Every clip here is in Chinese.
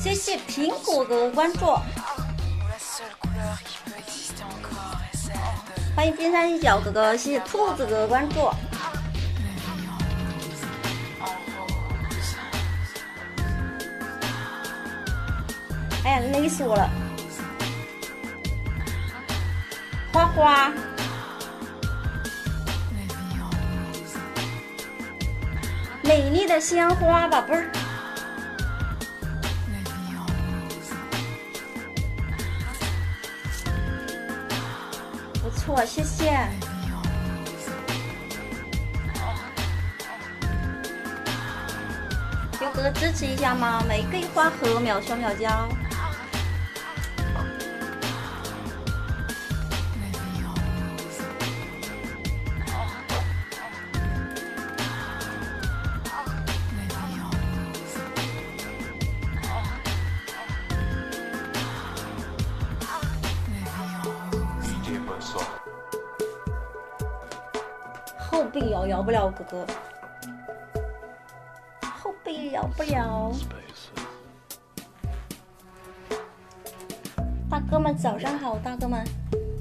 谢谢苹果哥关注，欢迎冰山一角哥哥，谢谢兔子哥关注。哎呀，累死我了！花花，美丽的鲜花宝贝儿。不错，谢谢。有哥哥支持一下吗？玫瑰花和秒手秒交。后背摇不了，哥哥，后背摇不了。大哥们早上好，大哥们，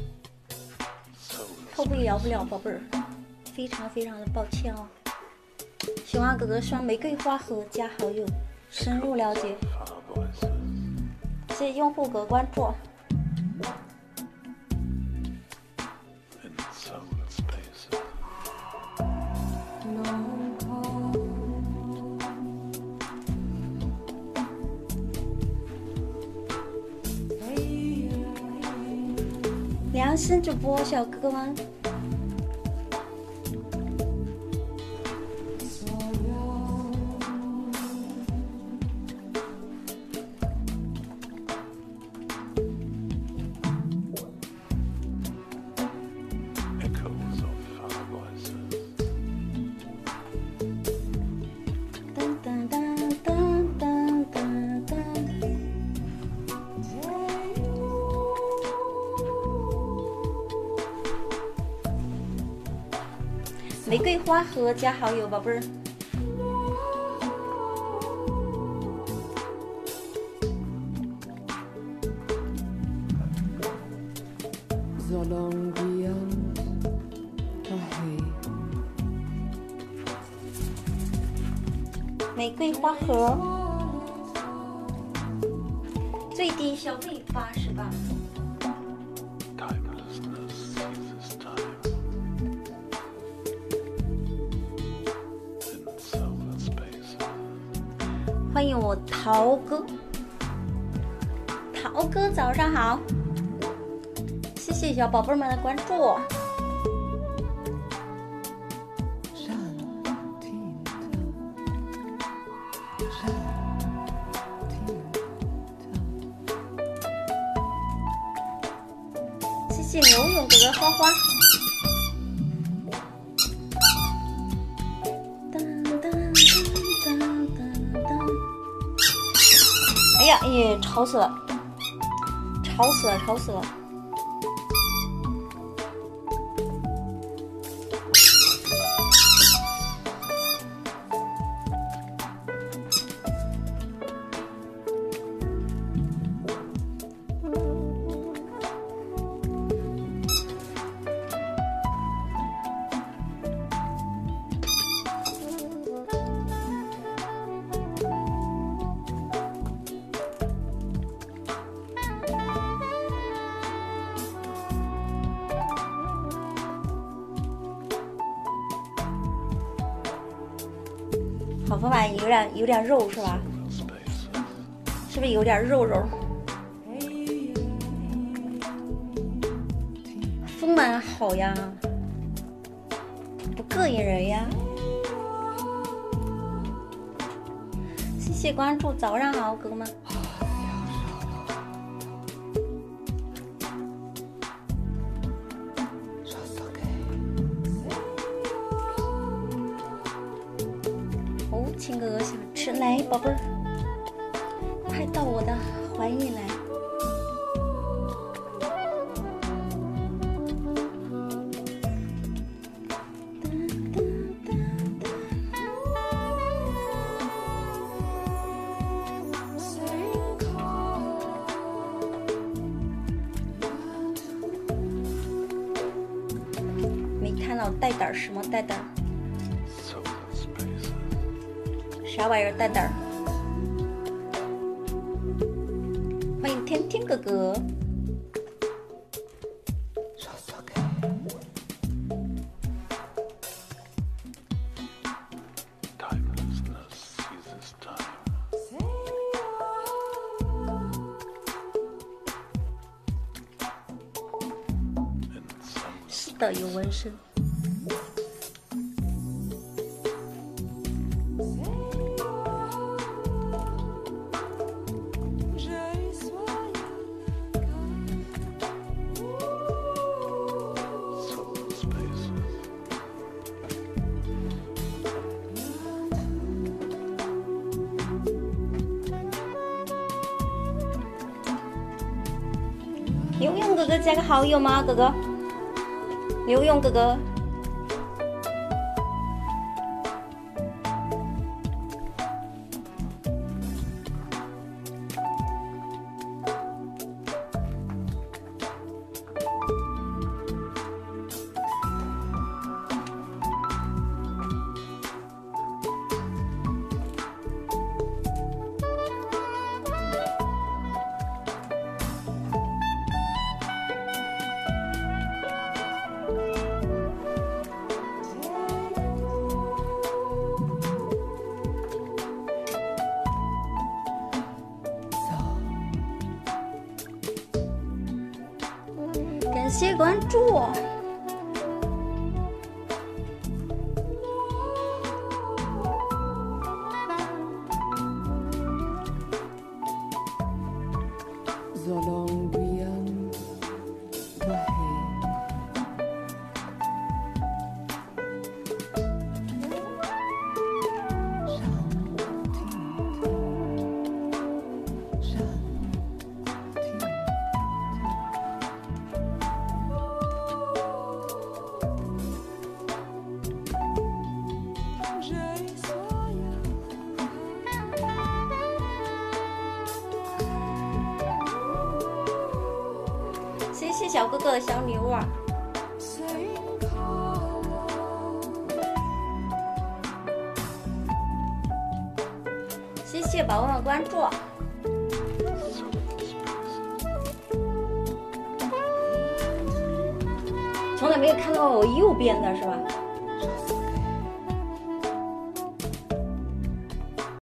后背摇不了，宝贝儿，非常的抱歉哦。喜欢哥哥刷玫瑰花盒加好友，深入了解。谢谢用户哥关注。良心主播小哥哥们，玫瑰花盒加好友，宝贝儿。玫瑰花盒，最低消费80吧。欢迎我桃哥，桃哥早上好，谢谢小宝贝们的关注。谢谢牛勇哥哥花花。哎呀，也吵死了，吵死了，吵死了！好，风板有点肉是吧？是不是有点肉？丰满好呀，不膈应人呀。谢谢关注，早上好，哥哥们。亲哥哥想吃，来宝贝儿，快到我的怀里来。 脑带胆儿，什么带胆儿？啥玩意儿带胆儿？欢迎天天哥哥。是的，有纹身。刘勇哥哥加个好友吗？哥哥，刘勇哥哥，感谢关注。谢谢小哥哥的小礼物啊！谢谢宝宝们关注。从来没有看到我右边的是吧？